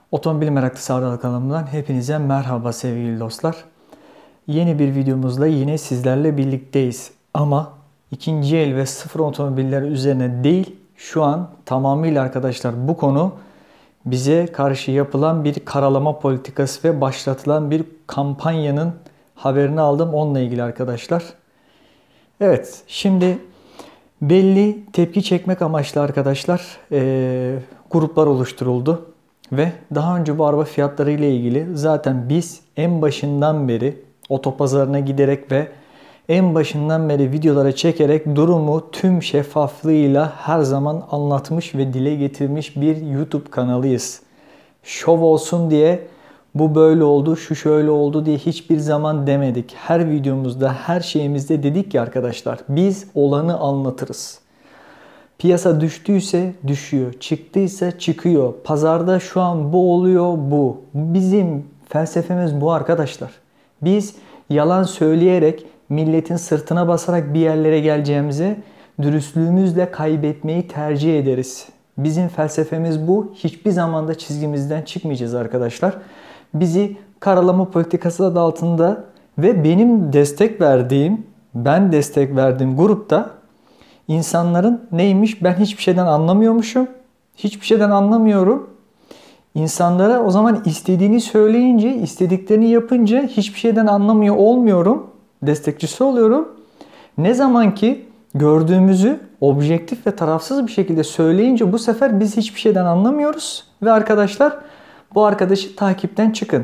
Otomobil Meraklısı Ardal kanalımdan hepinize merhaba sevgili dostlar. Yeni bir videomuzla yine sizlerle birlikteyiz. Ama ikinci el ve sıfır otomobiller üzerine değil, şu an tamamıyla arkadaşlar bu konu bize karşı yapılan bir karalama politikası ve başlatılan bir kampanyanın haberini aldım onunla ilgili arkadaşlar. Evet, şimdi belli tepki çekmek amaçlı arkadaşlar gruplar oluşturuldu. Ve daha önce bu araba fiyatları ile ilgili zaten biz en başından beri otopazarına giderek ve en başından beri videolara çekerek durumu tüm şeffaflığıyla her zaman anlatmış ve dile getirmiş bir YouTube kanalıyız. Şov olsun diye bu böyle oldu, şu şöyle oldu diye hiçbir zaman demedik. Her videomuzda, her şeyimizde dedik ki arkadaşlar biz olanı anlatırız. Piyasa düştüyse düşüyor, çıktıysa çıkıyor. Pazarda şu an bu oluyor, bu. Bizim felsefemiz bu arkadaşlar. Biz yalan söyleyerek, milletin sırtına basarak bir yerlere geleceğimizi dürüstlüğümüzle kaybetmeyi tercih ederiz. Bizim felsefemiz bu. Hiçbir zaman da çizgimizden çıkmayacağız arkadaşlar. Bizi karalama politikası adı altında ve benim ben destek verdiğim grupta İnsanların neymiş? Ben hiçbir şeyden anlamıyormuşum. Hiçbir şeyden anlamıyorum. İnsanlara o zaman istediğini söyleyince, istediklerini yapınca hiçbir şeyden anlamıyor olmuyorum. Destekçisi oluyorum. Ne zaman ki gördüğümüzü objektif ve tarafsız bir şekilde söyleyince bu sefer biz hiçbir şeyden anlamıyoruz. Ve arkadaşlar bu arkadaşı takipten çıkın.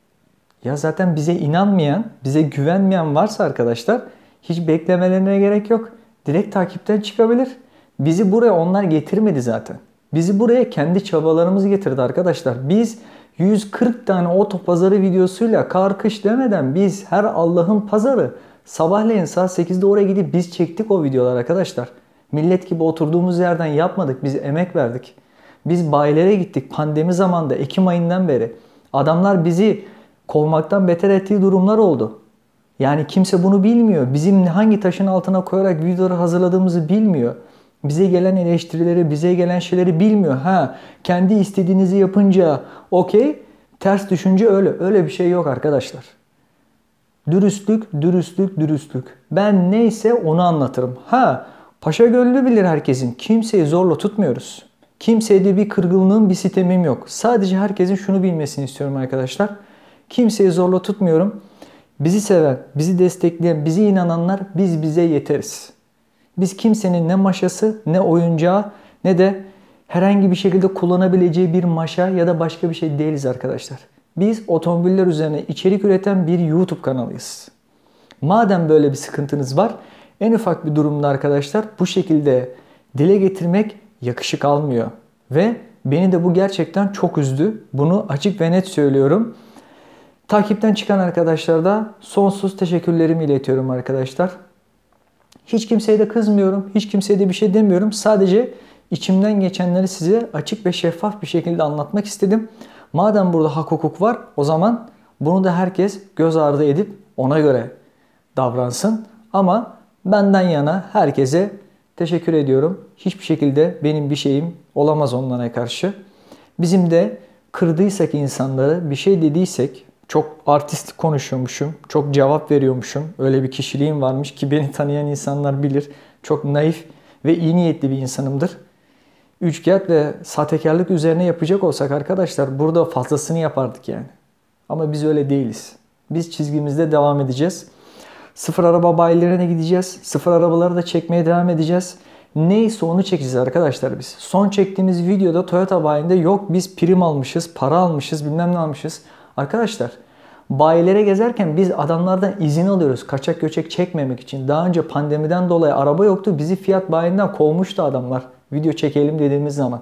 Ya zaten bize inanmayan, bize güvenmeyen varsa arkadaşlar hiç beklemelerine gerek yok. Direkt takipten çıkabilir. Bizi buraya onlar getirmedi zaten. Bizi buraya kendi çabalarımız getirdi arkadaşlar. Biz 140 tane otopazarı videosuyla kar kış demeden biz her Allah'ın pazarı sabahleyin saat 8'de oraya gidip biz çektik o videolar arkadaşlar. Millet gibi oturduğumuz yerden yapmadık. Biz emek verdik. Biz bayilere gittik pandemi zamanında Ekim ayından beri. Adamlar bizi kovmaktan beter ettiği durumlar oldu. Yani kimse bunu bilmiyor. Bizim hangi taşın altına koyarak videoları hazırladığımızı bilmiyor. Bize gelen eleştirileri, bize gelen şeyleri bilmiyor. Kendi istediğinizi yapınca okey, ters düşünce öyle. Öyle bir şey yok arkadaşlar. Dürüstlük, dürüstlük, dürüstlük. Ben neyse onu anlatırım. Paşa gönlü bilir herkesin. Kimseyi zorla tutmuyoruz. Kimseye de bir kırgınlığım, bir sitemim yok. Sadece herkesin şunu bilmesini istiyorum arkadaşlar. Kimseyi zorla tutmuyorum. Bizi seven, bizi destekleyen, bize inananlar biz bize yeteriz. Biz kimsenin ne maşası, ne oyuncağı, ne de herhangi bir şekilde kullanabileceği bir maşa ya da başka bir şey değiliz arkadaşlar. Biz otomobiller üzerine içerik üreten bir YouTube kanalıyız. Madem böyle bir sıkıntınız var, en ufak bir durumda arkadaşlar bu şekilde dile getirmek yakışık almıyor. Ve beni de bu gerçekten çok üzdü. Bunu açık ve net söylüyorum. Takipten çıkan arkadaşlara da sonsuz teşekkürlerimi iletiyorum arkadaşlar. Hiç kimseye de kızmıyorum. Hiç kimseye de bir şey demiyorum. Sadece içimden geçenleri size açık ve şeffaf bir şekilde anlatmak istedim. Madem burada hak hukuk var o zaman bunu da herkes göz ardı edip ona göre davransın. Ama benden yana herkese teşekkür ediyorum. Hiçbir şekilde benim bir şeyim olamaz onlara karşı. Bizim de kırdıysak insanları, bir şey dediysek, çok artistik konuşuyormuşum, çok cevap veriyormuşum. Öyle bir kişiliğim varmış ki beni tanıyan insanlar bilir. Çok naif ve iyi niyetli bir insanımdır. Üçkağıt ve sahtekarlık üzerine yapacak olsak arkadaşlar burada fazlasını yapardık yani. Ama biz öyle değiliz. Biz çizgimizde devam edeceğiz. Sıfır araba bayilerine gideceğiz. Sıfır arabaları da çekmeye devam edeceğiz. Neyse onu çekeceğiz arkadaşlar biz. Son çektiğimiz videoda Toyota bayinde yok biz prim almışız, para almışız, bilmem ne almışız. Arkadaşlar bayilere gezerken biz adamlardan izin alıyoruz kaçak göçek çekmemek için. Daha önce pandemiden dolayı araba yoktu. Bizi Fiat bayinden kovmuştu adamlar. Video çekelim dediğimiz zaman.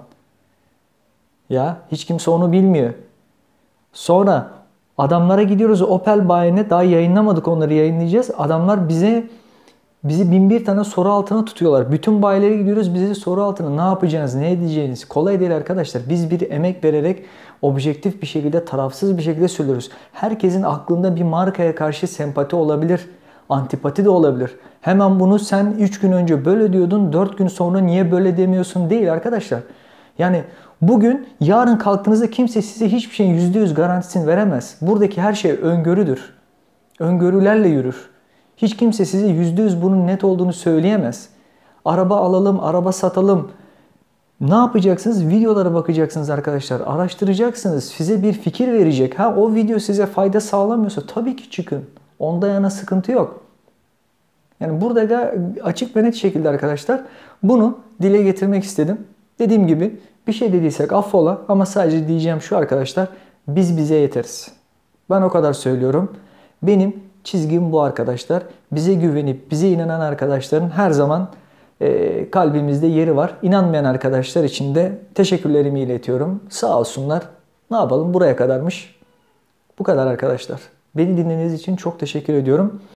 Ya hiç kimse onu bilmiyor. Sonra adamlara gidiyoruz Opel bayine, daha yayınlamadık, onları yayınlayacağız. Adamlar bizi bin bir tane soru altına tutuyorlar. Bütün bayilere gidiyoruz, bize soru altına ne yapacağınız, ne edeceğiniz. Kolay değil arkadaşlar. Biz bir emek vererek objektif bir şekilde, tarafsız bir şekilde söylüyoruz. Herkesin aklında bir markaya karşı sempati olabilir, antipati de olabilir. Hemen bunu sen 3 gün önce böyle diyordun, 4 gün sonra niye böyle demiyorsun değil arkadaşlar. Yani Bugün, yarın kalktığınızda kimse size hiçbir şeyin %100 garantisini veremez. Buradaki her şey öngörüdür. Öngörülerle yürür. Hiç kimse size %100 bunun net olduğunu söyleyemez. Araba alalım, araba satalım. Ne yapacaksınız? Videolara bakacaksınız arkadaşlar. Araştıracaksınız. Size bir fikir verecek. O video size fayda sağlamıyorsa tabii ki çıkın. Onda yana sıkıntı yok. Yani burada açık ve net şekilde arkadaşlar bunu dile getirmek istedim. Dediğim gibi bir şey dediysek affola, ama sadece diyeceğim şu arkadaşlar: biz bize yeteriz. Ben o kadar söylüyorum. Benim çizgim bu arkadaşlar. Bize güvenip bize inanan arkadaşların her zaman kalbimizde yeri var. İnanmayan arkadaşlar için de teşekkürlerimi iletiyorum. Sağ olsunlar. Ne yapalım, buraya kadarmış. Bu kadar arkadaşlar. Beni dinlediğiniz için çok teşekkür ediyorum.